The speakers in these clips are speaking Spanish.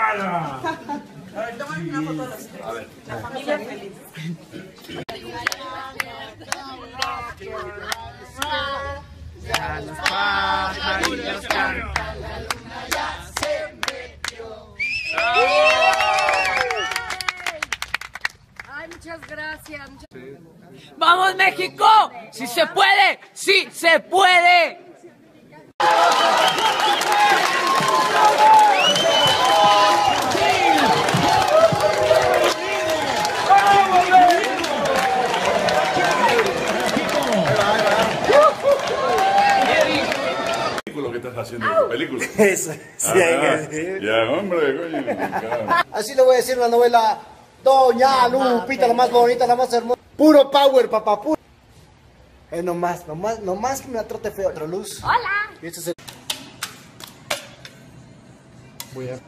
A ver, tómame una foto de los tres. A ver. La familia feliz. Ya los pajaritos cantan, la luna ya se metió. Ay, muchas gracias. ¡Vamos, México! ¡Sí se puede! ¡Sí se puede! Lo que estás haciendo en tu película. Eso, sí, hay que decir. Ya, hombre, coño. Así le voy a decir la novela Doña Lupita, la más bonita, la más hermosa. Puro power, papá, puro. Nomás que me atrote feo. Otra luz. Hola. Y este es el... Voy a...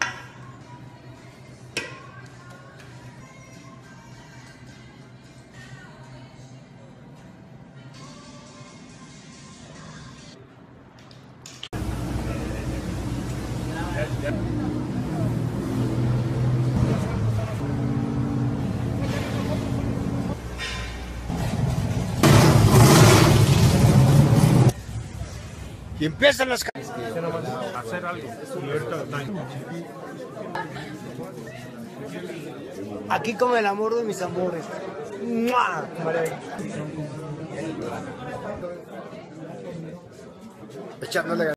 Y empiezan las... Hacer algo. Aquí como el amor de mis amores. ¡Mua! Echándole